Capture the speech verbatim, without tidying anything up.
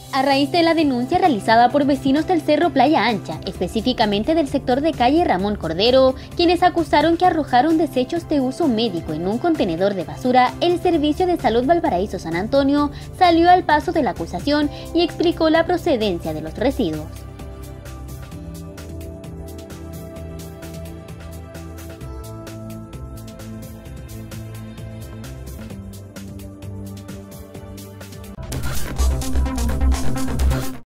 A raíz de la denuncia realizada por vecinos del Cerro Playa Ancha, específicamente del sector de calle Ramón Cordero, quienes acusaron que arrojaron desechos de uso médico en un contenedor de basura, el Servicio de Salud Valparaíso San Antonio salió al paso de la acusación y explicó la procedencia de los residuos.